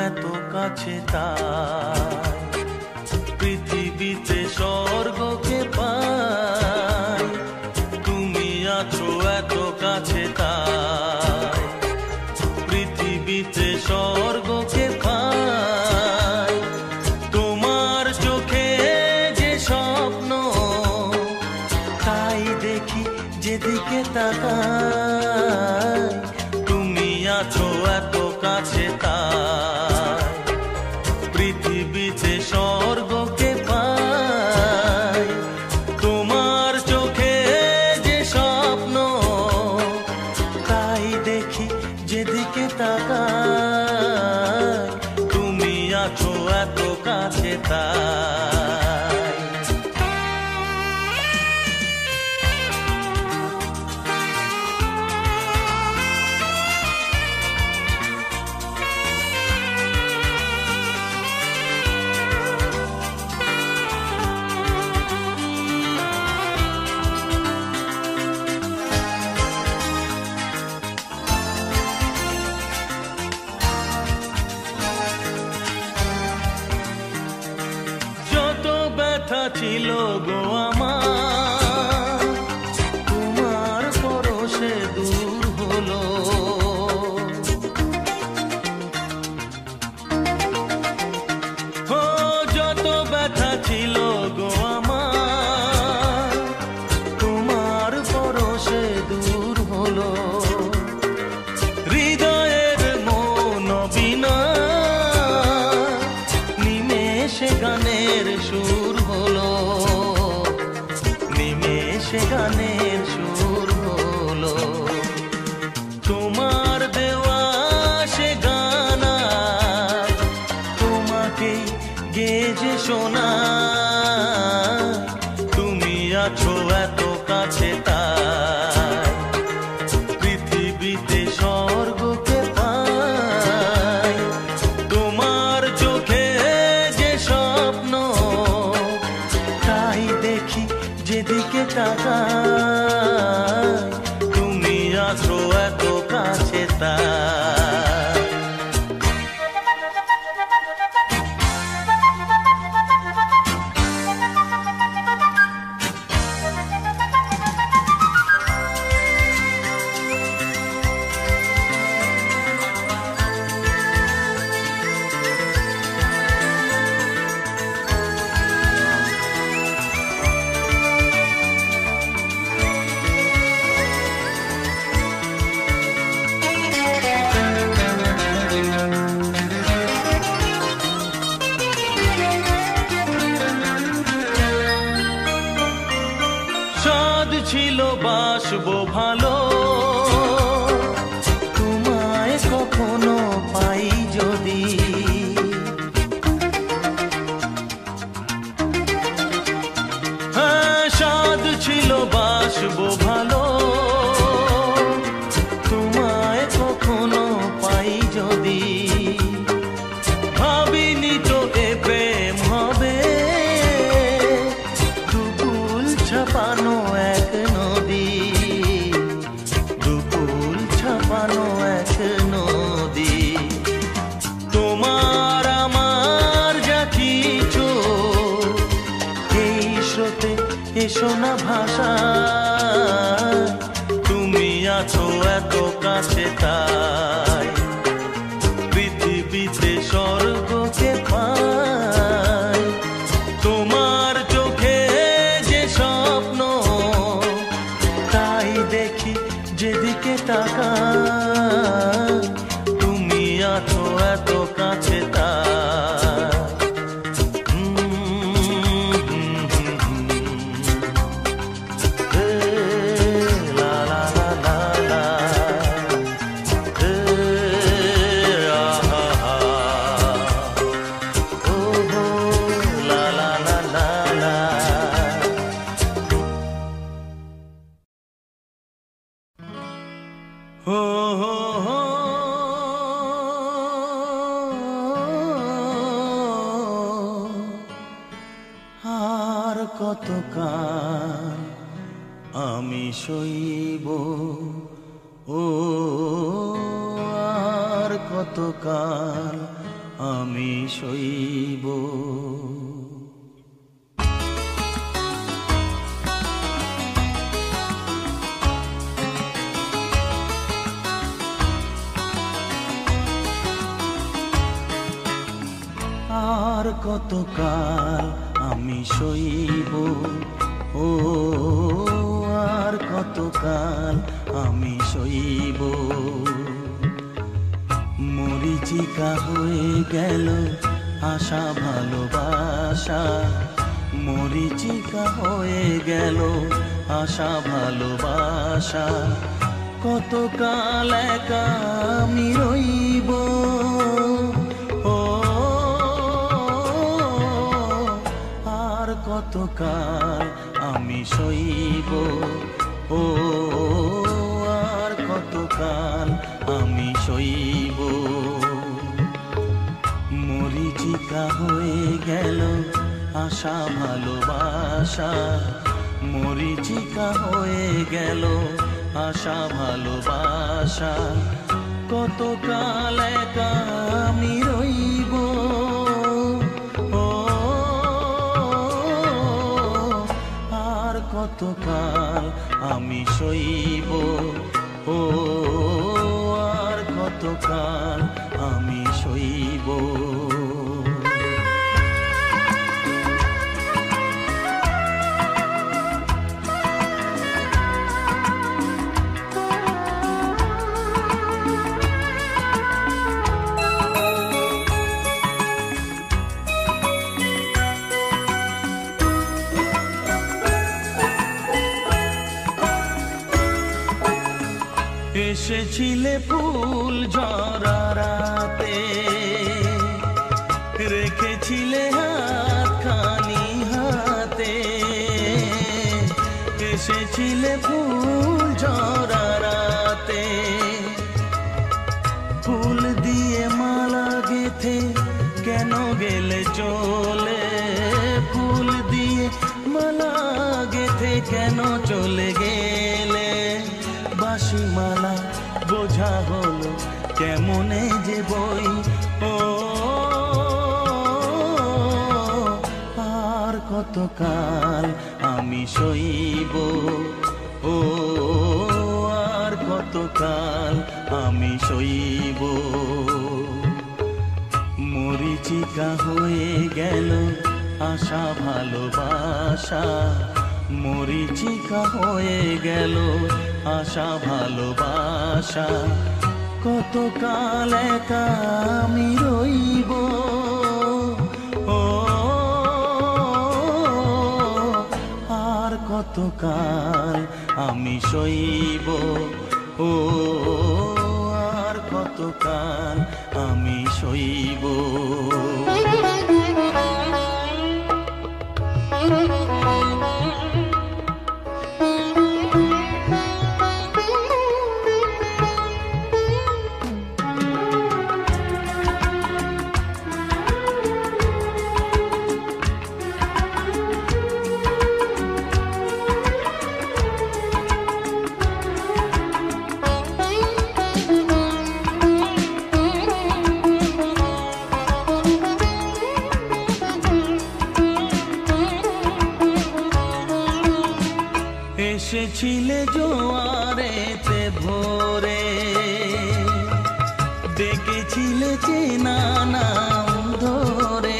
এত কাছে তাই পৃথিবীতে স্বর্গকে পাই, তুমি আছো এত কাছে তাই পৃথিবীতে স্বর্গকে পাই। তোমার চোখে যে স্বপ্ন তাই দেখি যেদিকে তাকাই, তুমি আছো এত কাছে তাই পৃথিবীতে স্বর্গকে পাই। তোমার চোখে যে স্বপ্ন তাই দেখি যেদিকে তাকাই, তুমি আছো এত কাছে তাই। ছিল গো আমার, তোমার পরশে দূর হলো। ও যত ব্যথা ছিল গো আমার, তোমার পরশে দূর হলো। হৃদয়ের মন বিনা নিমেষে গানের সুর হলো, নিমেষে গানের সুর হলো। তোমার দেওয়া সে গানা তোমাকে গেজে শোনা, তুমি আছো এত কাছে তাই পৃথিবীতে স্বর্গকে পাই। তোমার চোখে যে স্বপ্ন তাই দেখি যেদিকে তাকাই, তুমি আছো এত কাছে তাই। ছিল বাসবো ভালো, তোমায় কখনো পাই যদি। হ্যাঁ সাধ ছিল বাসবো ভালো, তোমায় কখনো পাই যদি। ভাবিনি তো এ প্রেম হবে দুকুল ছাপানো এক নদী, দুকুল ছাপানো এক নদী। তোমার আমার যা কিছু এই স্রোতে এসো না ভাষা, তুমি আছো এত কাছে তাই পৃথিবীতে স্বর্গকে পাই। তোমার চোখে যে স্বপ্ন তাই দেখি যেদিকে তাকাই, তুমি আছো এত কাছে তাই। আর কতকাল আমি সইব, ও আর কতকাল আমি সইব। আর কতকাল আমি সইব, ও আর কতকাল আমি সইব। মরিচিকা হয়ে গেল আশা ভালোবাসা, মরিচিকা হয়ে গেল আশা ভালোবাসা। কতকাল একা আমি রইব, ও আর কতকাল আমি সইব, ও আর কতকাল আমি সইব। মরিচিকা হয়ে গেল আশা ভালোবাসা, মরিচিকা হয়ে গেল আশা ভালোবাসা। কতকাল একা আমি রইব, ও আর কতকাল আমি সইব, ও আর কতকাল আমি সইব। এসেছিলে ফুল ঝরা রাতে, রেখেছিলে হাতখানি হাতে। এসেছিলে ফুল ঝরা রাতে, ফুল দিয়ে মালা গেথে কেন গেলে চলে। ফুল দিয়ে মালা গেথে কেন চলে গেলে। বাঁশি মালা বোঝা হলো কেমনে যে বই, ও আর কতকাল আমি সইব, ও আর কতকাল আমি সইব। মরিচিকা হয়ে গেল আশা ভালোবাসা, মরিচিকা হয়ে গেল আশা ভালোবাসা। কতকাল একা আমি রইব, ও আর কতকাল আমি সইব, ও আর কতকাল আমি সইব। এসেছিলে জোয়ারেতে ভোরে, ডেকেছিলে চেনা নাম ধরে।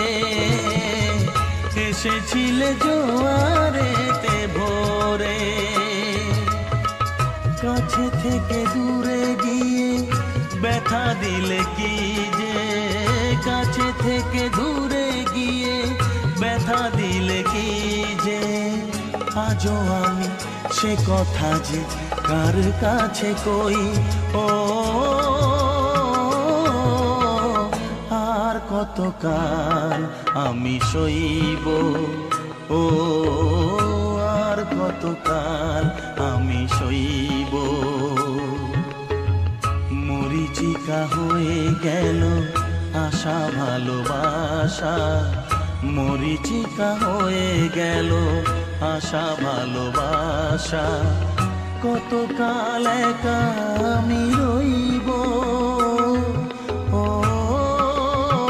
এসেছিলে জোয়ারেতে ভোরে, কাছে থেকে দূরে গিয়ে ব্যথা দিলে কি যে। কাছে থেকে দূরে গিয়ে ব্যথা দিলে কি যে। আজও আমি সে কথা যে কার কাছে কই, ও আর কতকাল আমি সইব, ও আর কতকাল আমি সইব। মরিচিকা হয়ে গেল আশা ভালোবাসা, মরিচিকা হয়ে গেল আশা ভালোবাসা। কতকাল একা আমি রইব, ও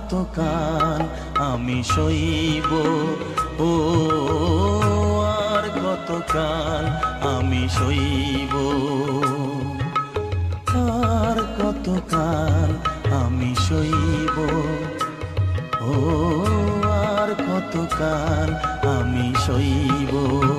কতকাল আমি সইব, ও আর কতকাল আমি সইব, আর কতকাল আমি সইব, ও আর কতকাল আমি সইব।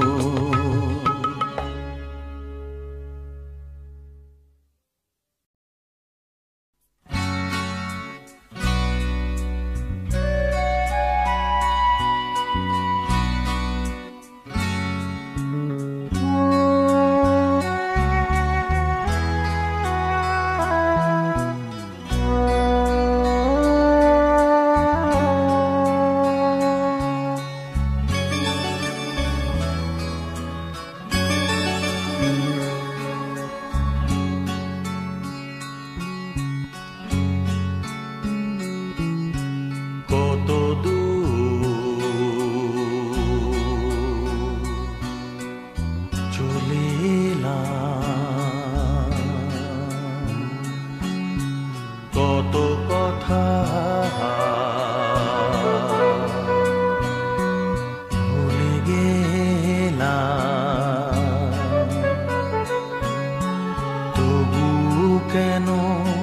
কেন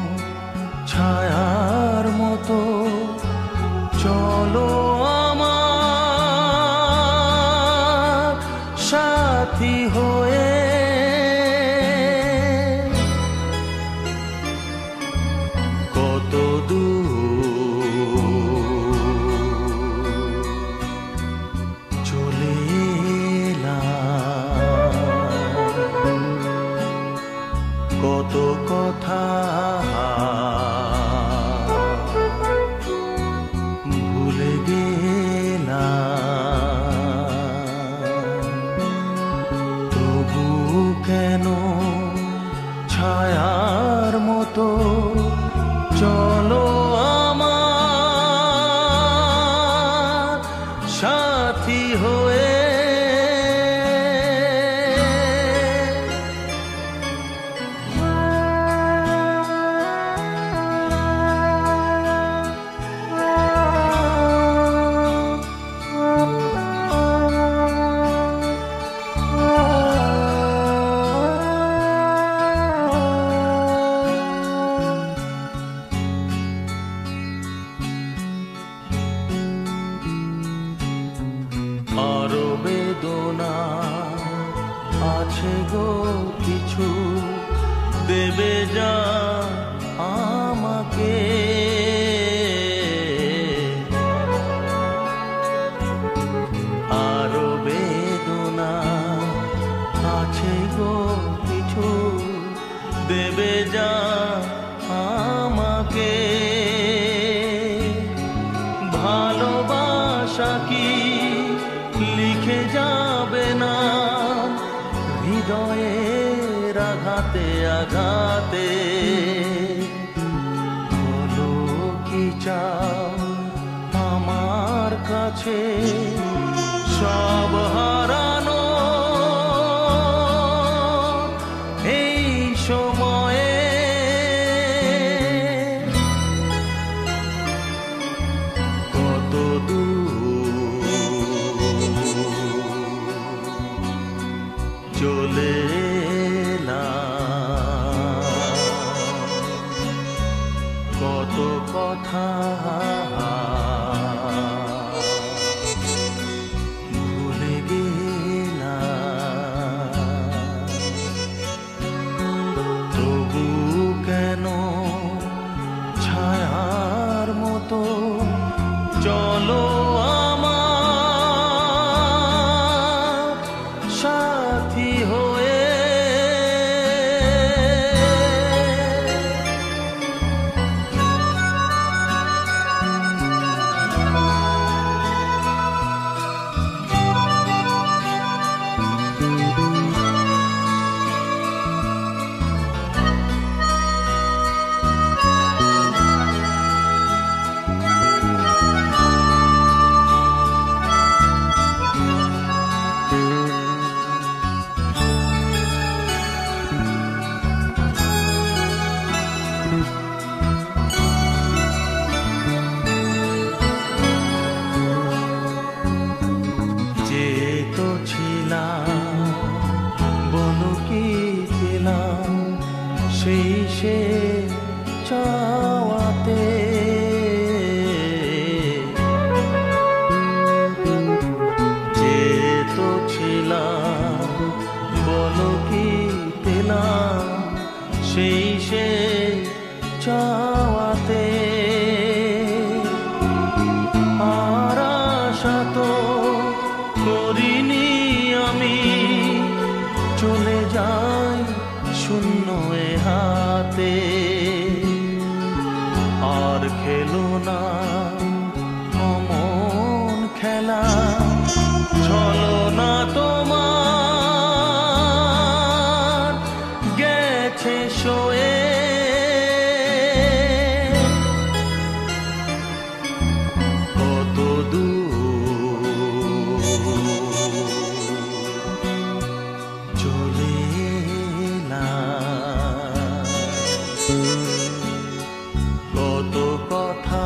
ছায়ার মতো চলো আমার সাথী হয়ে, কত দূর চলে এলাম, কত কথা ভুলে গেলাম, তবু কেন ছায়ার মতো চলো আমার সাথী হয়ে। আরো বেদনা আছে গো কিছু, দেবে যা আমাকে, আরো বেদনা আছে গো কিছু, দেবে যা আমাকে। ভালোবাসা কি লিখে যাবে না হৃদয়ের আঘাতে আঘাতে? বলো কি চাও আমার কাছে সব হারানো এই সময়ে? কত দূর চলে এলাম, কত কথা ভুলে গেলাম, তবু কেন ছায়ার মতো চলো আমার সাথী হয়ে। চাওয়াতে যে তো ছিলাম বলো কি পেলাম সেই সে চাওয়াতে আর আশা তো করিনি আমি চলে যাই শূন্য এ হাতে আর খেলো না অমন খেলা চলো না তোমার গেছে শোয়ে কত দূর চলে কত কথা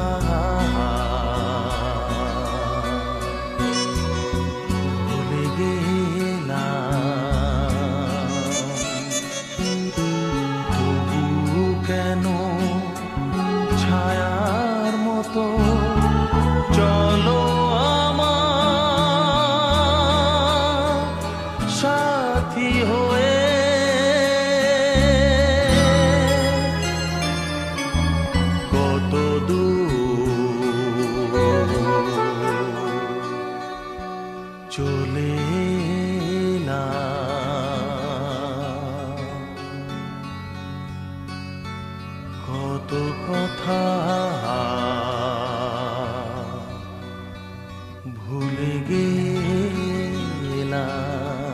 ভুলে গেলাম তবু কেন ছায়ার মতো চলো আমার সাথী হয়ে চলে কত কথা ভুলে গেলাম।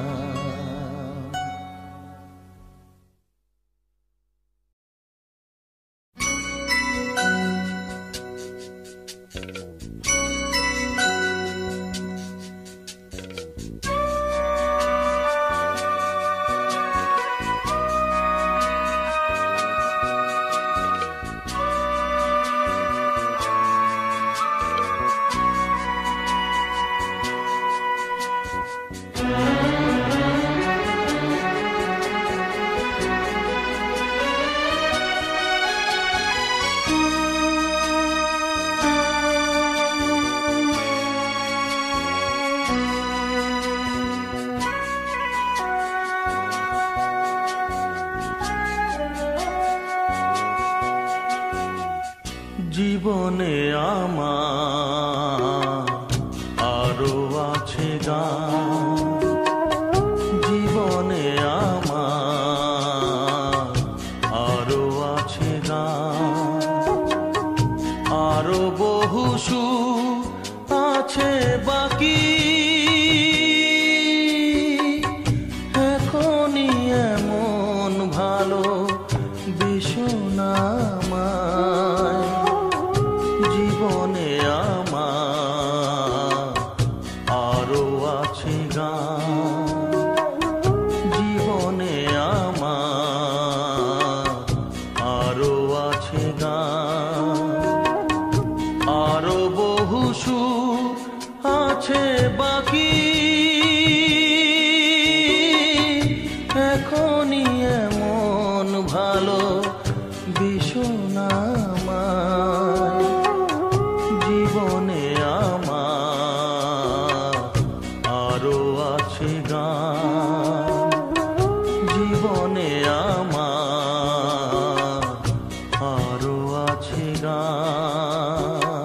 জীবনে আমার আরো আছে গান, জীবনে আমার আরো আছে গান, আরো বহু সুর আছে বাকি, এখনই এমন ভালো বেশনা জীবনে আমার আরো আছে গান, জীবনে আমার আরো আছে গান, আরো বহু সুর আছে বাকি, এখনই এমন ভালো বেশনা জীবনে আমার আরো আছে গান, জীবনে আমার আরো আছে গান।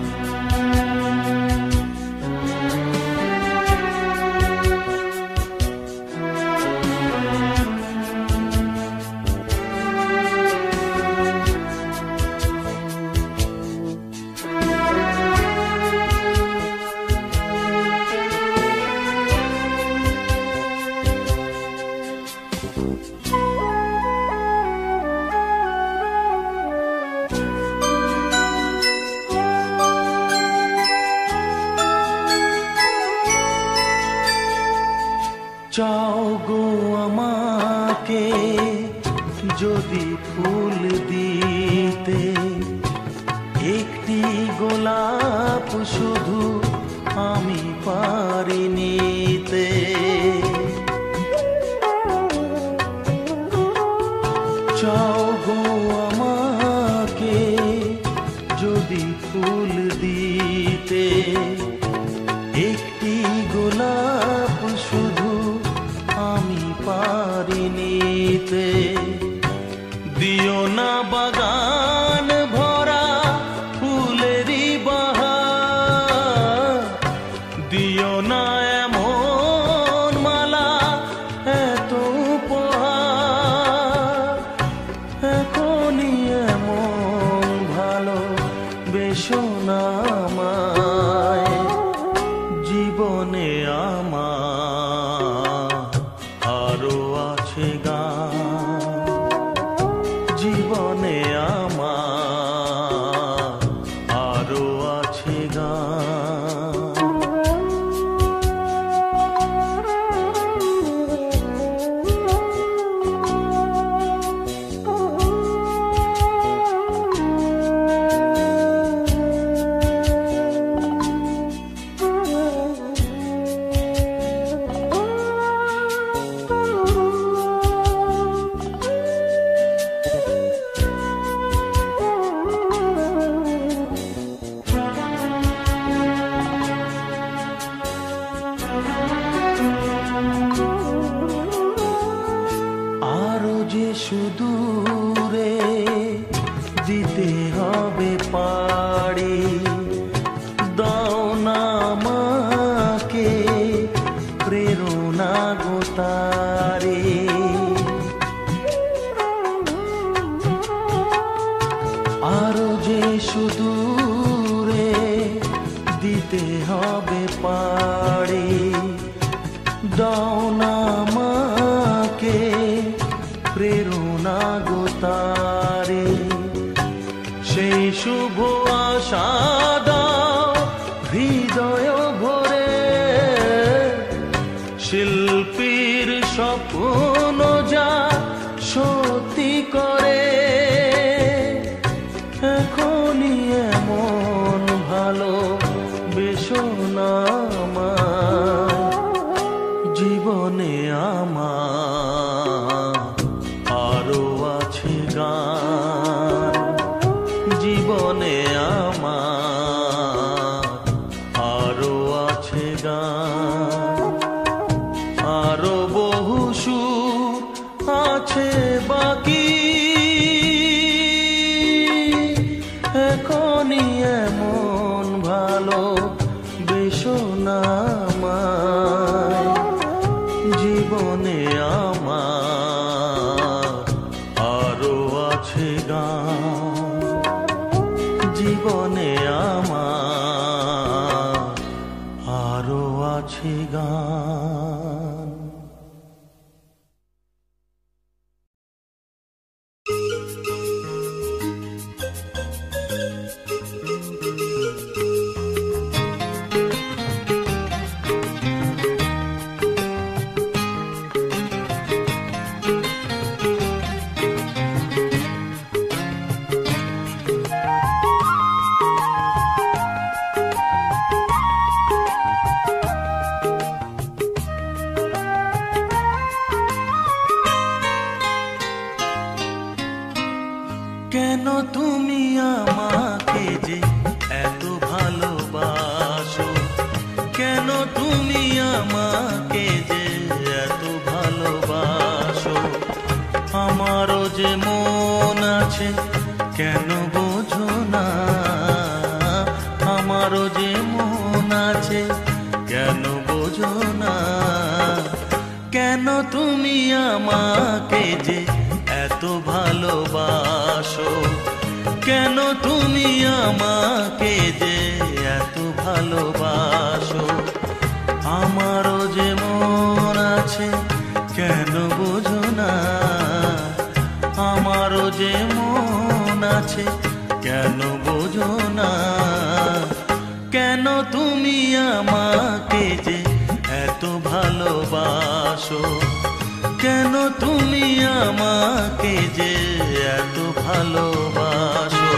চাও গো আমাকে যদি ফুল দিতে, একটি গোলাপ শুধু আমি পারি নিতে, চাও গো আমাকে যে সুদূরে দিতে হবে পাড়ি, দাও না আমাকে প্রেরণা গো তারে। সেই শুভ আশা দাও হৃদয় ভরে, শিল্পীর স্বপ্ন যা সত্যি করে। এখনই এমন ভালো বেশো না আমায়, জীবনে আমার আরো আছে গান, জীবনে আমার আরো আছে গান, আরো বহু সুর আছে বাকি। এখনই এমন ভালো বেশো না আমায়, জীবনে আমার আরো আছে গান, জীবনে আমার আরো আছে গান। কেন তুমি আমাকে যে এত ভালোবাসো, কেন তুমি আমাকে যে এত ভালোবাসো। আমারও যে মন আছে কেন বোঝো না, আমারও যে মন আছে কেন বোঝো না। কেন তুমি আমাকে যে এত ভালোবাসো, কেন তুমি আমাকে যে এত ভালোবাসো। আমারও যে মন আছে কেন বোঝো না, আমারও যে মন আছে কেন বোঝো না। কেন তুমি আমাকে যে এত ভালোবাসো, কেন তুমি আমাকে যে এত ভালোবাসো।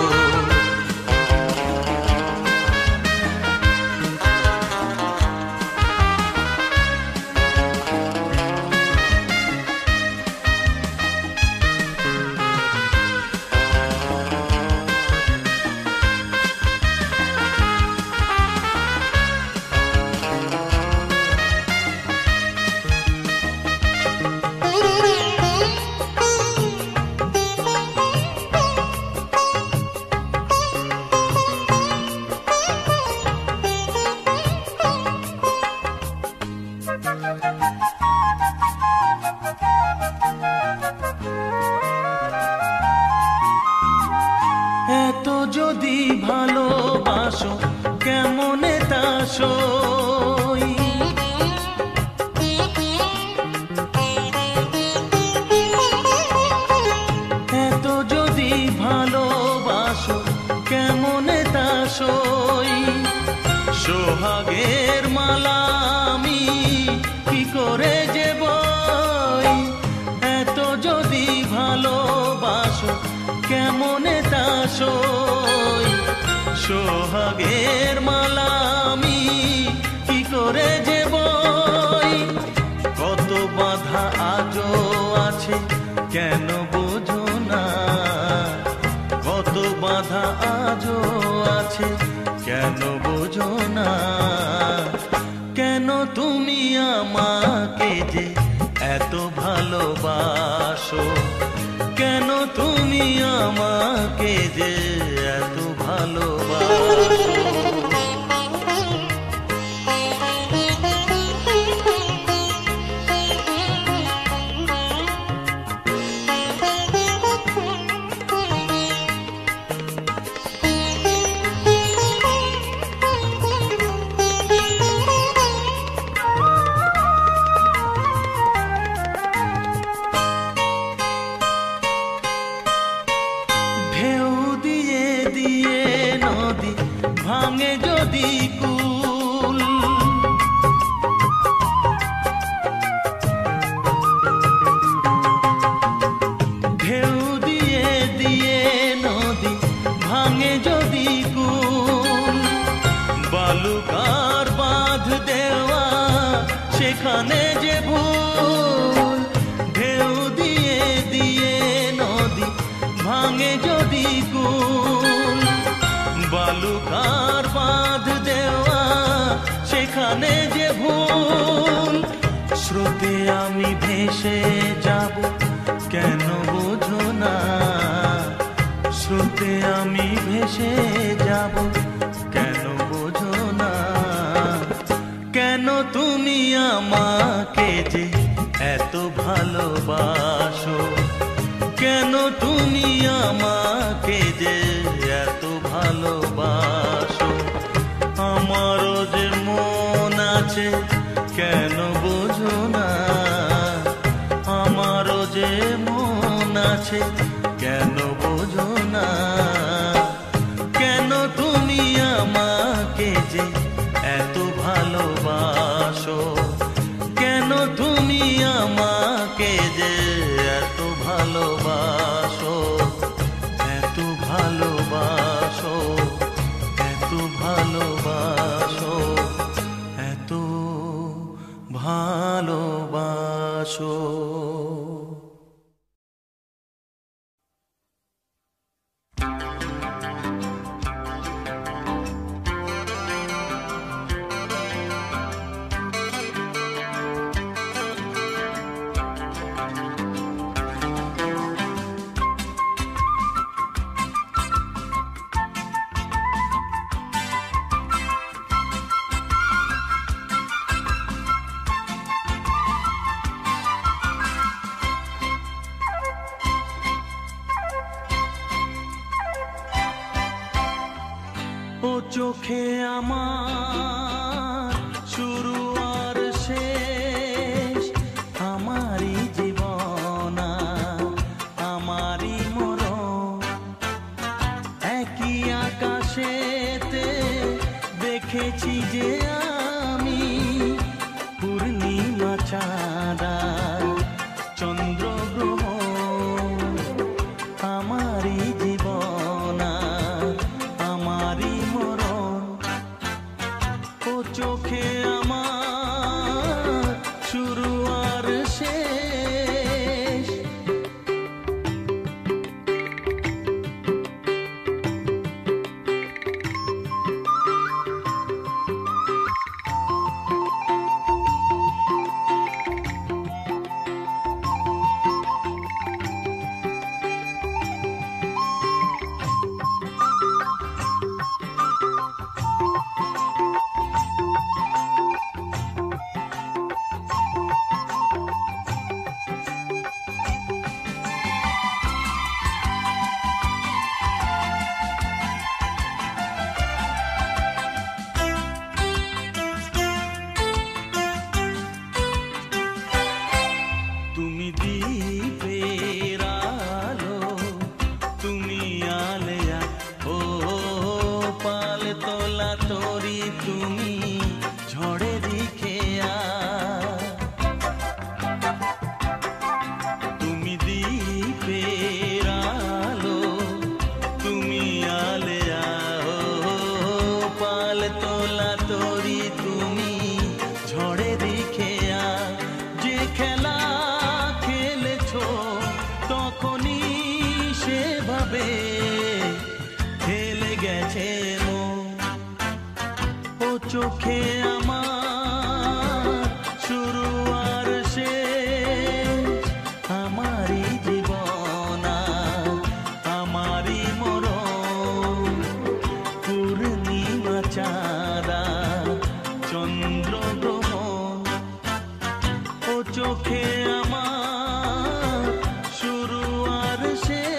এত যদি ভালোবাসো কেমনে তা সই, এত যদি ভালোবাসো কেমনে তা সই। সোহাগের মালা আমি কি করে যে বই, এত যদি ভালোবাসো কেমনে তা সই। সোহাগের মালা আমি কি করে যে বই। কত বাধা আজও আছে কেন বোঝো না, কত বাধা আজও আছে কেন বোঝো না। কেন তুমি আমাকে যে এত ভালোবাসো, কেন তুমি আমাকে যে এত ভালোবাসো। দিয়ে নদী ভাঙে যদি কুল, ঢেউ দিয়ে দিয়ে নদী ভাঙে যদি কুল, বালুকার বাঁধ দেওয়া সেখানে যে ভুল, ঢেউ দিয়ে দিয়ে নদী ভাঙে যদি কুল, বালুকার বাঁধ দেওয়া সেখানে যে ভুল, স্রোতে আমি ভেসে যাব কেন বোঝো না, স্রোতে আমি ভেসে যাব কেন বোঝো না, কেন তুমি আমাকে যে এত ভালোবাসো, কেন তুমি আমাকে যে এত ভালোবাসো, আমারও যে মন আছে কেন বোঝো না, আমারও যে মন আছে কেন বোঝো না, কেন তুমি আমাকে যে এত ভালোবাসো, কেন তুমি আমাকে যে এত ভালোবাসো, এত ভালোবাসো, এত ভালোবাসো, এত ভালোবাসো। ও চোখে আমার শুরু আর শেষ, আমারই জীবন আমারই মরণ, একই আকাশেতে দেখেছি যে আমি পূর্ণিমা চাঁদা চন্দ্র গ্রহ, আমারই জীবন আমারই মরণ, ও চোখে আমার শুরু আর শেষ। চোখে আমার শুরু আর শেষ, আমারই জীবন আমারই মরণ, পূর্ণিমা চাঁদা চন্দ্র গ্রহণ, ও চোখে আমার শুরু আর শেষ।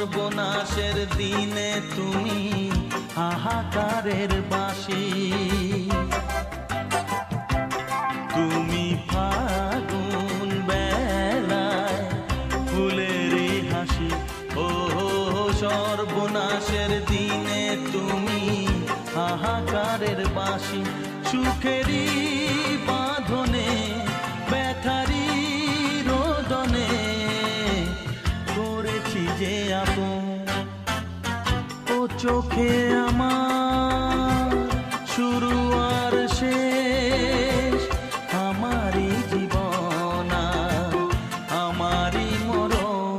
সর্বনাশের দিনে তুমি হাহাকারের বাঁশি, তুমি ফাগুন বেলায় ফুলেরই হাসি। ও সর্বনাশের দিনে তুমি হাহাকারের বাঁশি, সুখেরই বাঁধনে ব্যথারি রোদনে করেছি যে আপন। ও চোখে আমার শুরু আর শেষ, আমারই জীবন আমারই মরণ।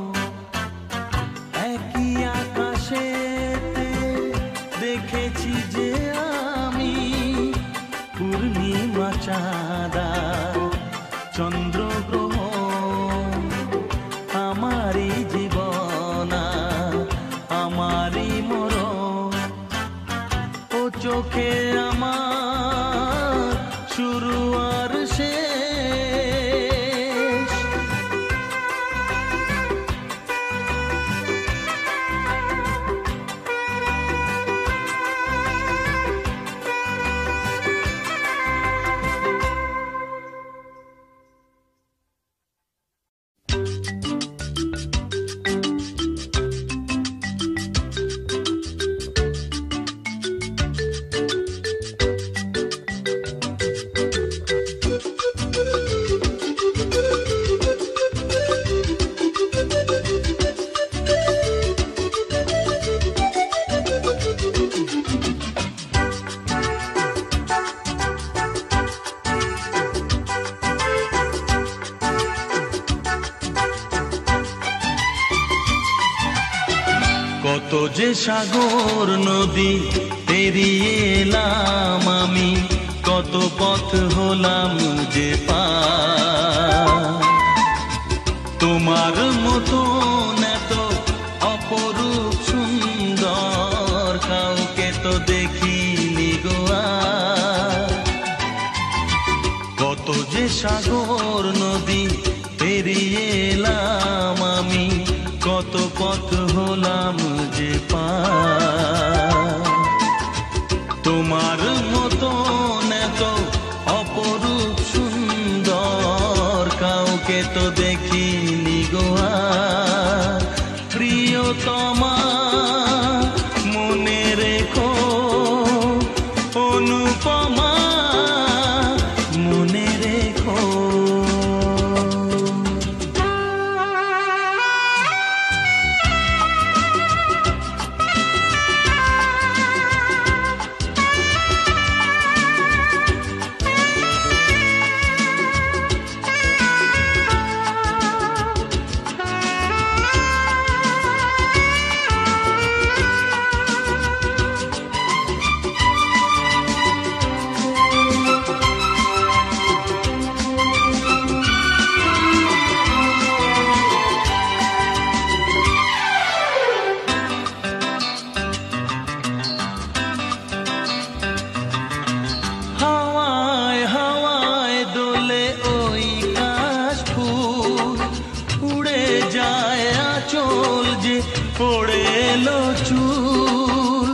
একই আকাশেতে দেখেছি যে আমি পূর্ণিমা চাঁদা চন্দ্র গ্রহণ, আমারই জীবন আমারই মরণ। ও চোখে আমার শুরু আর শেষ। কত যে সাগর নদী পেরিয়ে এলাম আমি, কত পথ হলাম যে পার। তোমার মতন এত অপরূপ সুন্দর কাউকে তো দেখিনি গো আর। কত যে সাগর নদী পেরিয়ে এলাম আমি, কত পথ হলাম যে পার। তোমার মতন এত অপরূপ সুন্দর কাউকে তো দেখিনি গো আর। প্রিয়তমা মনে রেখো, অনুপমা মনে রেখো। পড়ে এলো চুল,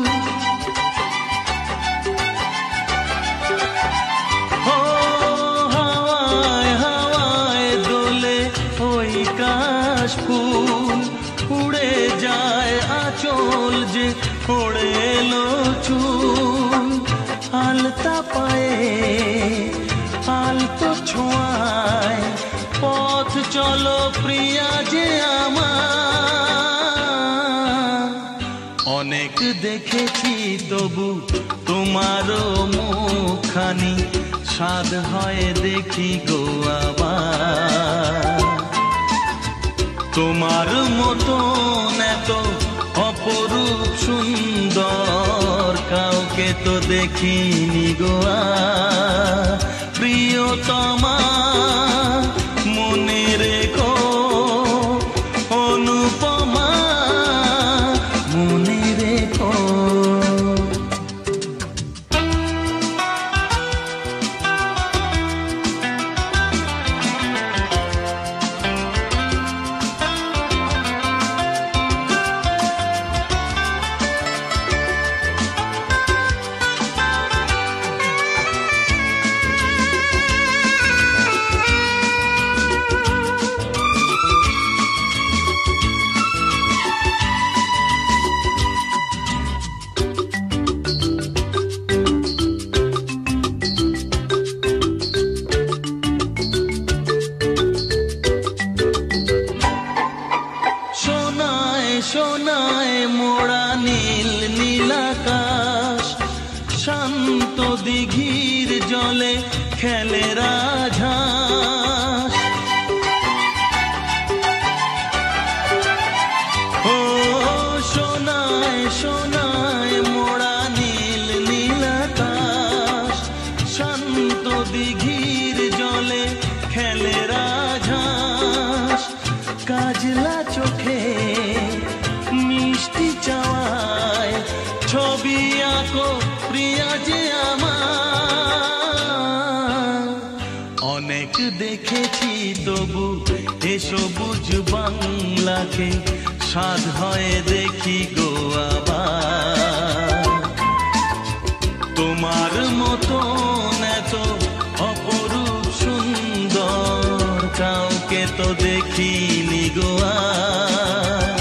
ও হাওয়ায় হাওয়ায় দোলে ওই কাশ ফুল। উড়ে যায় আঁচল যে পড়ে এলো চুল। আলতা পায়ে আলতো ছোঁয়ায় পথ চলো প্রিয়া যে আমার। অনেক দেখেছি তবু তোমারও মুখখানি, স্বাদ হয় দেখি গো আবার। তোমার মতন এত অপরূপ সুন্দর কাউকে তো দেখিনি গো আর। প্রিয়তমা মনে রেখো, অনুপমা মনে রেখো। খেলে রাজহাঁস। ও সোনায় সোনায় মোড়া নীল নীল আকাশ, শান্ত দিঘির জলে খেলে রাজহাঁস। কাজলা চোখে মিষ্টি চাওয়ায় ছবি আঁকো প্রিয়া যে আমার। অনেক দেখেছি তবু এ সবুজ বাংলাকে সাধ হয়ে দেখি গো আবার। তোমার মতন এত অপরূপ সুন্দর কাউকে তো দেখিনি গো আর।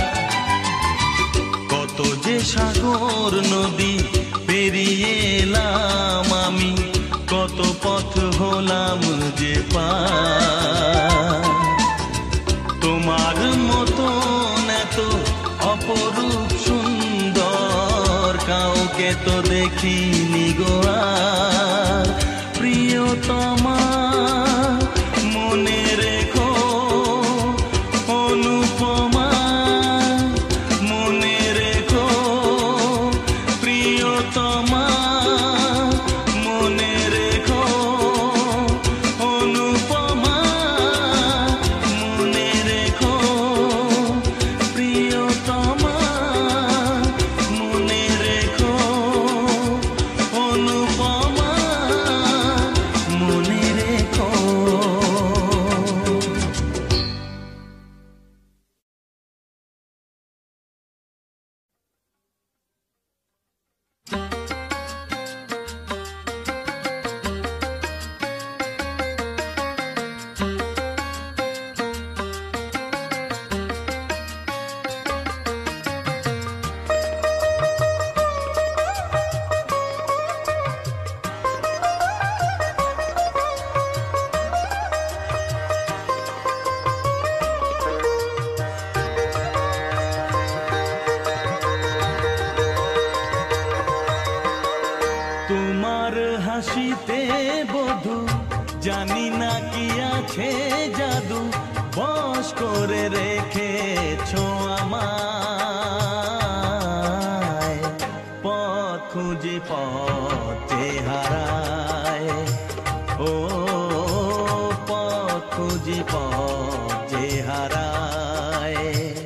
কত যে সাগর নদী পেরিয়ে এলাম আমি, কত পথ হলাম যে পার। তোমার মতন এত অপরূপ সুন্দর কাউকে তো দেখিনি গো আর। প্রিয়তমা মনে রেখো, অনুপমা মনে রেখো, প্রিয়তমা মনে রেখো, অনুপমা মনে রেখো, প্রিয়তমা মনে রেখো, অনুপমা মনে রেখো। তোমার হাসিতে বধু জানি না কি আছে জাদু, বশ করে রেখেছো আমায়। পথ খুঁজে পথে হারায়, ও পথ খুঁজে পথে হারায়।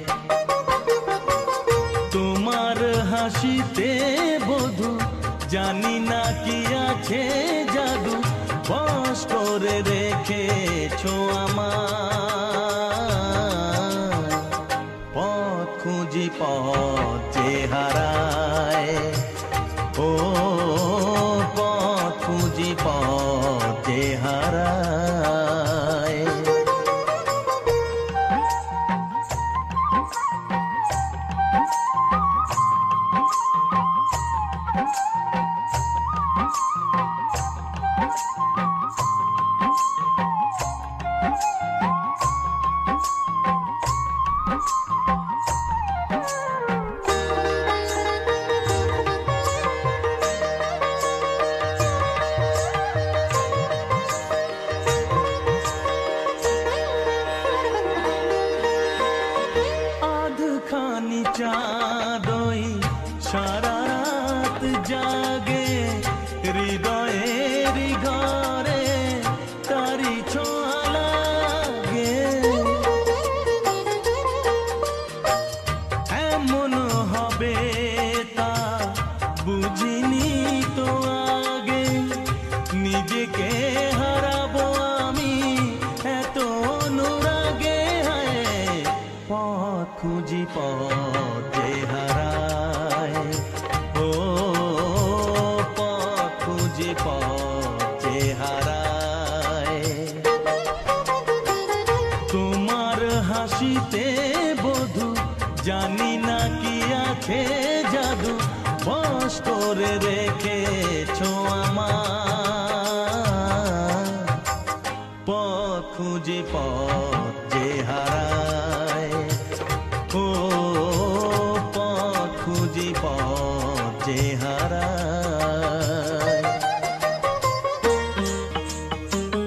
তোমার হাসিতে বধু জানি না কি আছে জাদু, বশ করে রেখেছো আমায়। পথ খুঁজি পথে হারায়, ও পথ খুঁজি পথে হারায়। আধখানি চাঁদই সারা রাত জাগে, হৃদয়ের ঘরে তারি ছোঁয়া লাগে। এমন হবে তা বুঝিনি তো আগে, নিজেকে হারাবো আমি এত অনুরাগে। পথ খুঁজি পথে হারায়, ও পথ খুঁজি পথে হারায়। তোমার হাসিতে বধু জানি না কি আছে জাদু, বশ করে রেখেছো আমায়। পথ খুঁজি পথে হারায়, ও পথ খুঁজি পথে হারায়।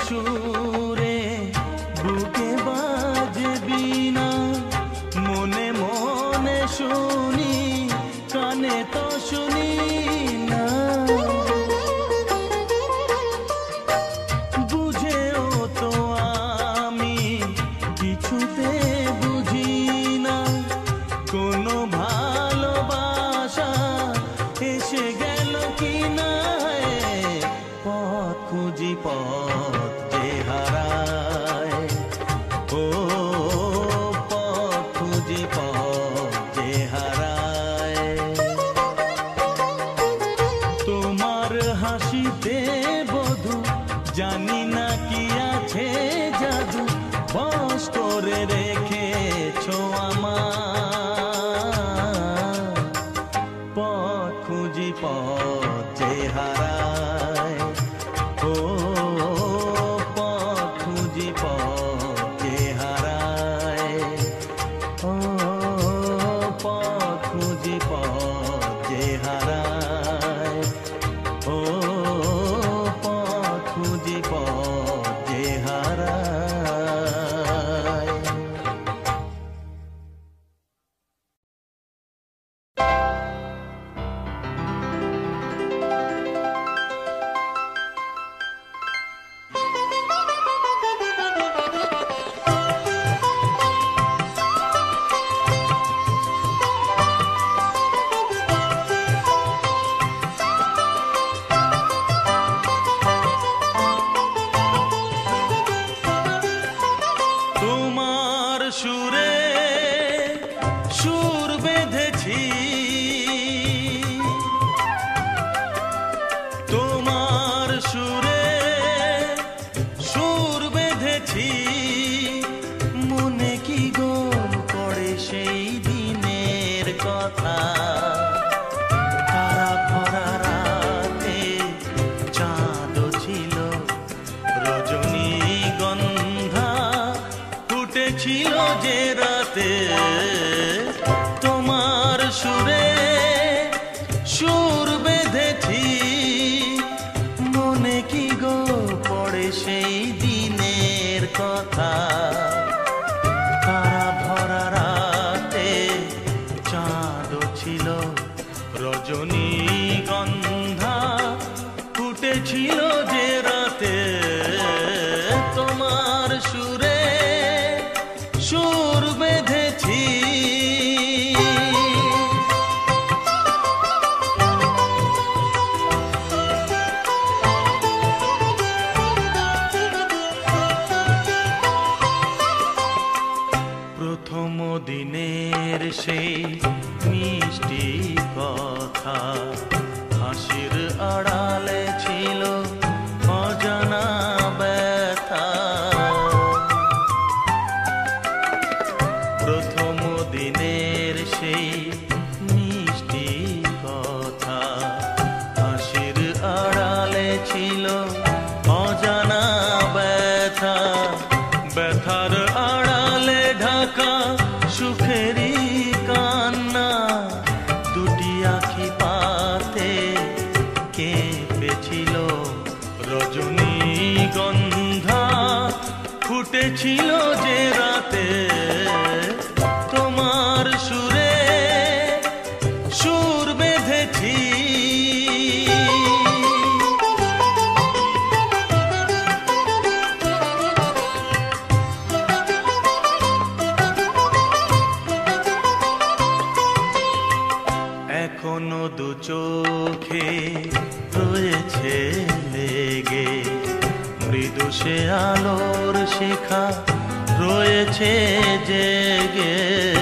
সুরে বুকে বাজে বীণা, মনে মনে শুনি কানে তো শুনি না। বুঝেও তো আমি কিছুতে বুঝি না, কোনো ভালোবাসা এসে গেল কি না। পথ খুঁজি পথ যে হারায়, ও পথ খুঁজি পথ যে হারায়। তোমার হাসিতে বধু জানি না কি আছে জাদু, বশ করে রেখেছো আমার। পথ খুঁজি পথ যে হারায়, ও পথ খুঁজি পথ যে হারায়, ও পথ খুঁজি পথ যে হারায়, ও পথ খুঁজি পথ যে হারায়। তোমার সুরে সুর বেঁধেছি, তোমার সুরে সুর বেঁধেছি, মনে কি গোল পড়ে সেই দিনের কথা। তারা ভরা রাতে চাঁদ ছিল, রজনীগন্ধা ফুটেছিল যে রাতে। তোমার সুরে সুর বেঁধেছি, মনে কি গো পড়ে সেই দিনের কথা। তারা ভরা রাতে চাঁদ ছিল, রজনীগন্ধা ফুটেছিল যে রাতে। তোমার সুরে সুর বেঁধেছি। প্রথম দিনের সেই মিষ্টি কথা, হাসির আড়ালে ছিল অজানা ব্যথা। প্রথম দিনের সেই মিষ্টি কথা, হাসির আড়ালে ছিল অজানা ব্যথা। ব্যথার আড়ালে ঢাকা সুখেরই কান্না, দুটি আঁখি পাতে কেঁপেছিল রজনীগন্ধা ফুটেছিল যে রাতে। তোমার সুরে সুর বেঁধেছি। এখনো দু চোখে রয়েছে লেগে, মৃদু সে আলোর শিখা রয়েছে জেগে।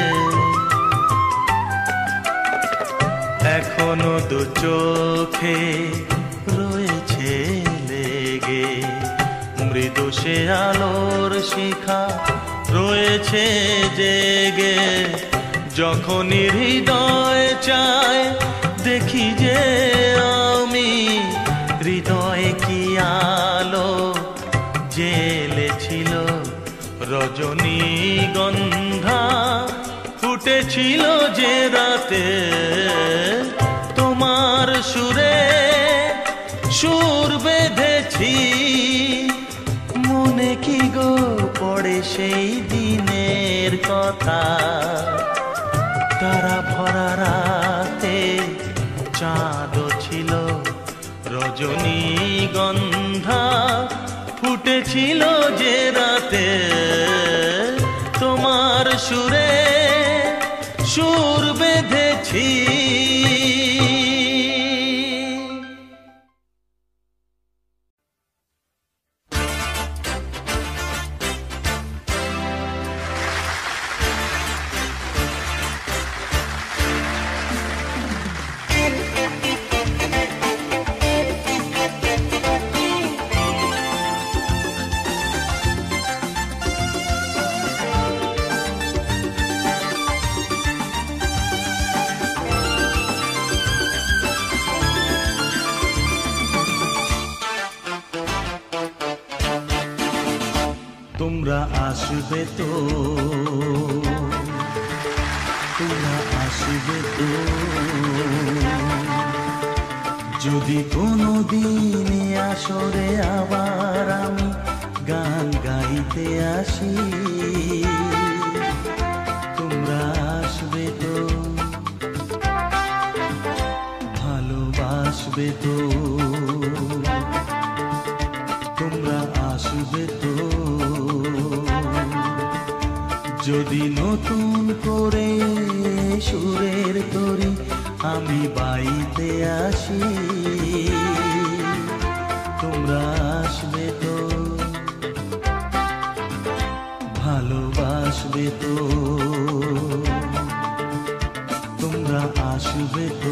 এখনো দু চোখে রয়েছে লেগে, মৃদু সে আলোর শিখা রয়েছে জেগে। যখনই হৃদয় চায় দেখি যে আমি, হৃদয়ে কি আলো জ্বেলেছিল, রজনীগন্ধা ফুটেছিল যে রাতে। তোমার সুরে সুর বেঁধেছি, মনে কি গো পড়ে সেই দিনের কথা, তারা ভরা রাতে চাঁদ ছিল রজনীগন্ধা, ফুটেছিল যে রাতে তোমার সুরে সুর বেঁধেছি। তোমরা আসবে তো, তোমরা আসবে তো, যদি কোনো দিন আসরে আবার আমি গান গাইতে আসি। তোমরা আসবে তো, ভালোবাসবে তো, তোমরা আসবে তো, যদি নতুন করে সুরের তরি আমি বাইতে আসি। তোমরা আসবে তো, ভালোবাসবে তো, তোমরা আসবে তো।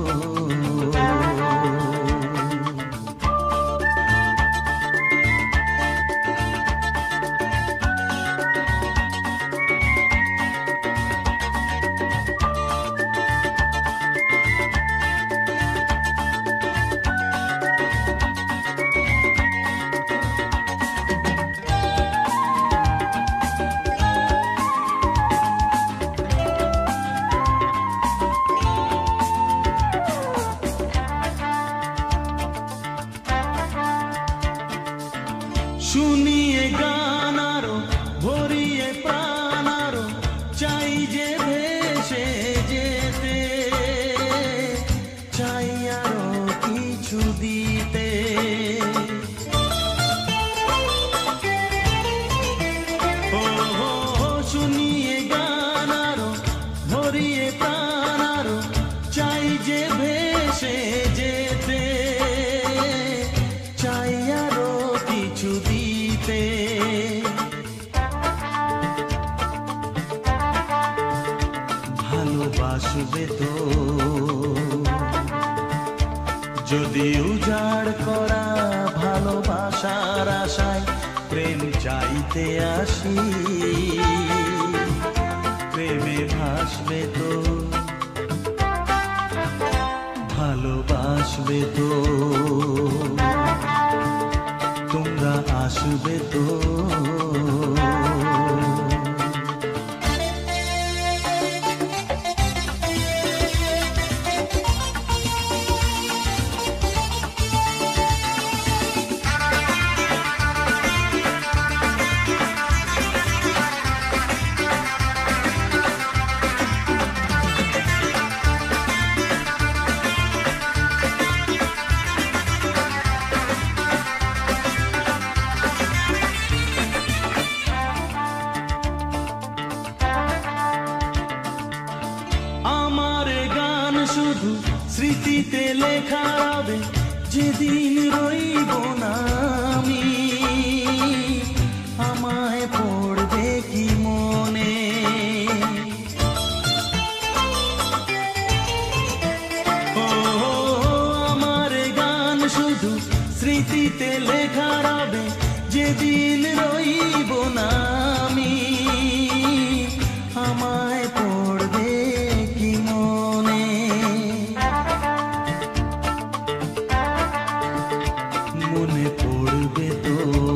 শুনিয়ে গান আরো ভরিয়ে প্রাণ আরো চাই যে ভেসে যেতে, চাই আরো কিছু দিতে। ও শুনিয়ে গান আরো ভরিয়ে প্রাণ আরো চাই যে ভেসে যেতে, চাই আরো কিছু দিতে। ভালোবাসবে তো, যদি উজাড় করা ভালোবাসার আশায় প্রেম চাইতে আসি। প্রেমে ভাসবে তো, ভালোবাসবে তো, তোমরা আসবে তো। শুধু স্মৃতিতে লেখা হবে, যেদিন রইব না আমি। আমায় পড়বে কি মনে, ও আমার গান শুধু স্মৃতিতে লেখা হবে, যেদিন রইব না আমি। আমায় পড়বে কি মনে, মনে পড়বে তো,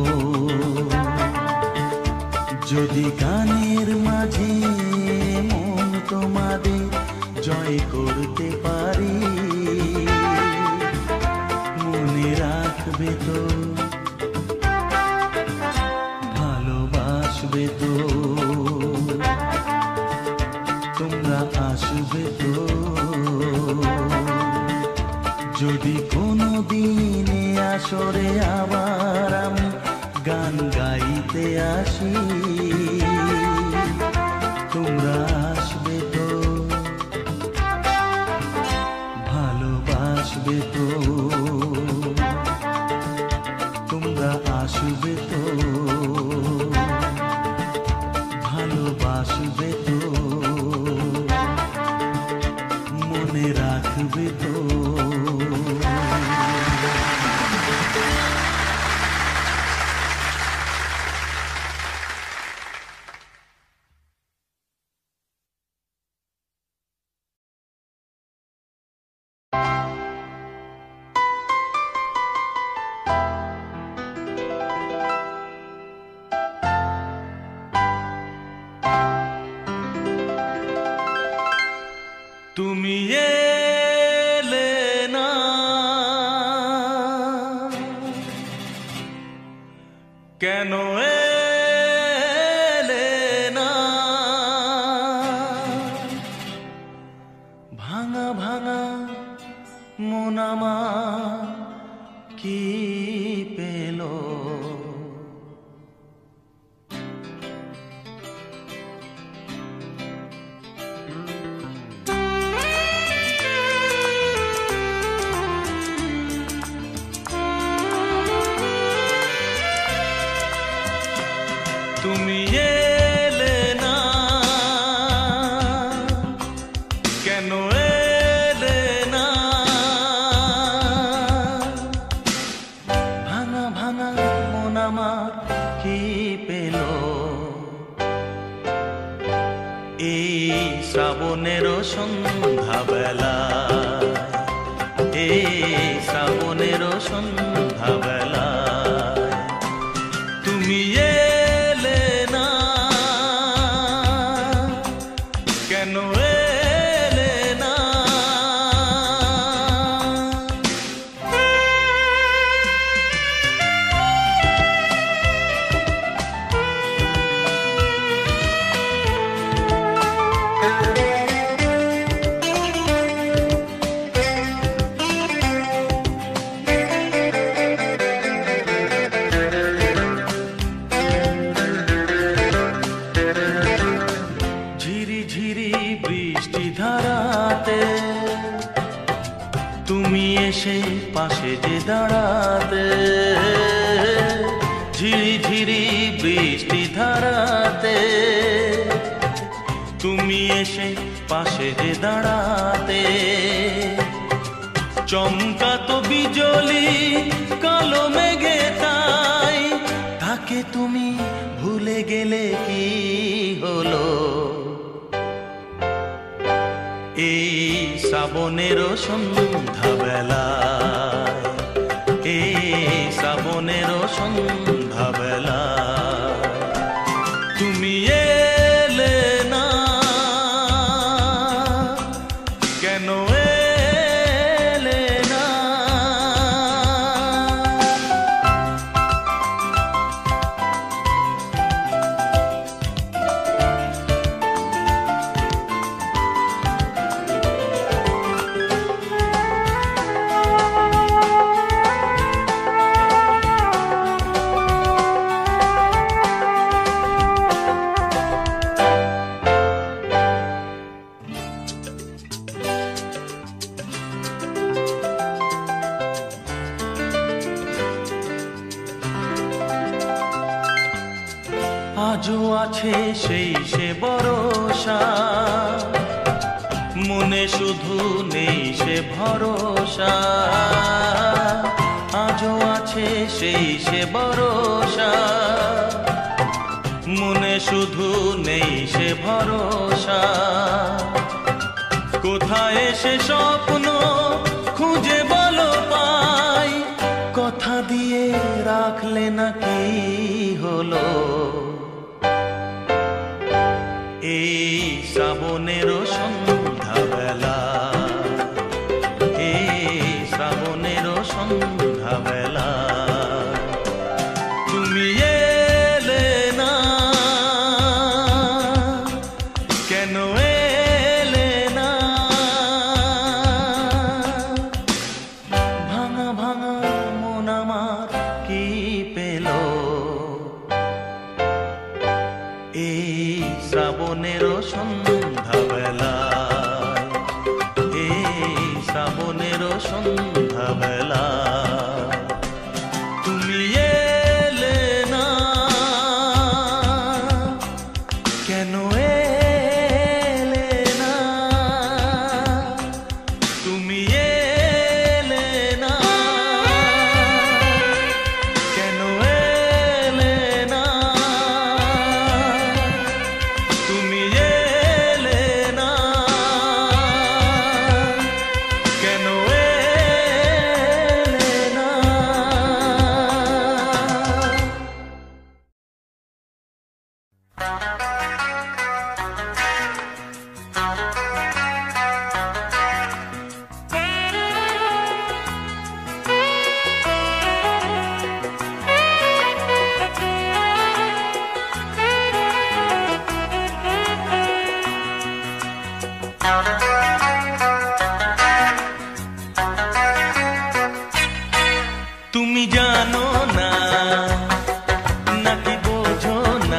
যদি গানের মাঝে মন তোমাদের জয় করতে পারি। মনে রাখবে তো, বছরে আবার আমি গান গাইতে আসি, তোমরা আসবে তো, ভালোবাসবে তো, তোমরা আসবে তো, ভালোবাসবে তো, মনে রাখবে তো। তুমি এলে না, কেন এলে না, ভাঙা ভাঙা মন আমার কি পেল, তুমি এলে না, কেন এলে না, ভাঙা ভাঙা মন আমার কি পেল, এই শ্রাবণের সন্ধ্যাবেলা, এই শ্রাবণের সন্ধ্যাবেলা, তুমি এলে না, কেন এলে না, ঝিরি ঝিরি বৃষ্টি ধারাতে তুমি এসে পাশে যে দাঁড়াতে, ঝিরি ঝিরি বৃষ্টি ধারাতে তুমি এসে পাশে যে দাঁড়াতে, চমকাতো বিজলি কালো মেঘে তাই, তাকে তুমি ভুলে গেলে কি হলো, এই শ্রাবণের সন্ধ্যাবেলায়, এই শ্রাবণের সন্ধ্যাবেলায়, তুমি এলে না, কেন এলে না, আজও আছে সেই সে ভরসা, মনে শুধু নেই সে ভরসা, আজও আছে সেই সে ভরসা, মনে শুধু নেই সে ভরসা, কোথায় সে স্বপ্ন খুঁজে বলো পাই, কথা দিয়ে রাখলে না কি হলো, এই শ্রাবণের সন্ধ্যাবেলা, এই শ্রাবণের সন্ধ্যাবেলা, তুমি এলে না, কেন এলে না, ভাঙা ভাঙা মন আমার শ্রাবণেরও সন্ধ্যাবেলায়, এই শ্রাবণেরও সন্ধ্যাবেলায় তুমি এলে না, কেন এলে না, তুমি এলে না, কেন এলে না, তুমি এলে না, কেন এলে না। তুমি জানো না নাকি বোঝো না,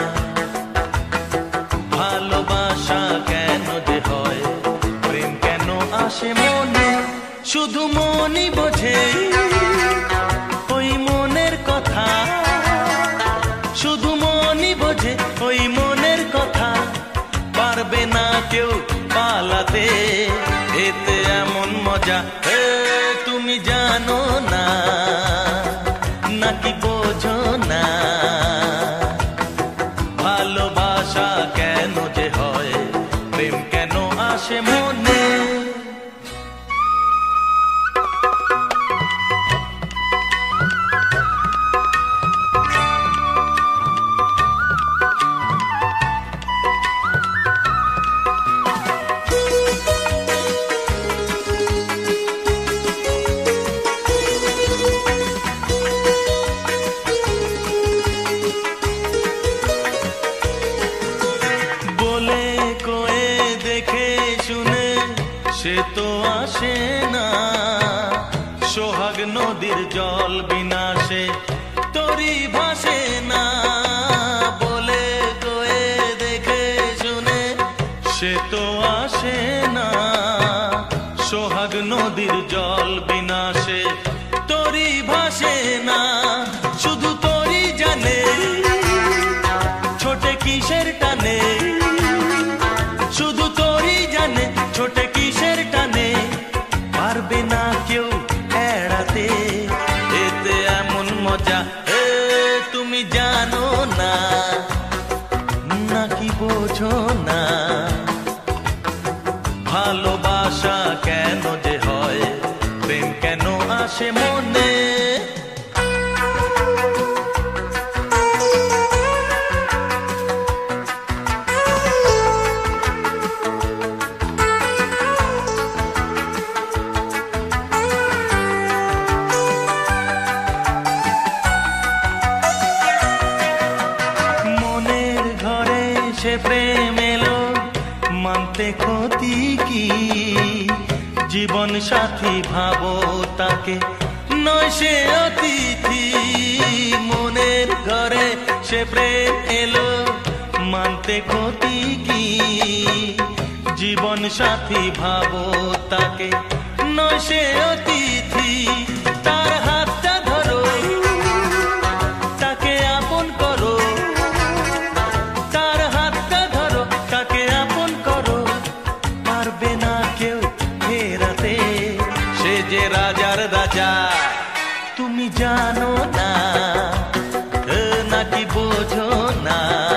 ভালোবাসা কেন যে হয়, প্রেম কেন আসে মনে, শুধু মনই বোঝে ওই মনের কথা, শুধু মনই বোঝে ওই মনের কথা, পারবে না কেউ পালাতে, এতে এমন মজা তুমি জানো না নাকি বোঝো না, ভালোবাসা কেন যে হয়, প্রেম কেন আসে মনে। বলে কয়ে দেখে শুনে সে তো আসে না, সোহাগ নদীর জল বিনাশে তরি ভাসে না, বলে কয়ে দেখে শুনে সে তো আসে না, সোহাগ নদীর জল বিনাশে তরি ভাসে না, শুধু তরি জানে ছোটে কিসের টানে, শুধু তোরই জানে ছোটে কিসের টানে, পারবে না কেউ এড়াতে, এতে এমন মজা তুমি জানো না নাকি বোঝো না, ভালোবাসা কেন যে হয়, প্রেম কেন আসে মনে। সে প্রেম এলো মানতে ক্ষতি কি, জীবন সাথী ভাবো তাকে নয় সে অতিথি, মনের ঘরে সে প্রেম এলো মানতে ক্ষতি কি, জীবন সাথী ভাবো তাকে নয় সে অতিথি, তার হাতটা ধরো তাকে আপন করো, পারবে না কেউ ফেরাতে, সে যে রাজার রাজা তুমি জানো না নাকি বোঝো না,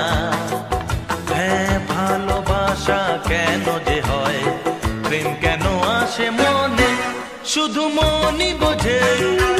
হ্যাঁ ভালোবাসা কেন যে হয়, প্রেম কেন আসে মনে, শুধু মনই বোঝে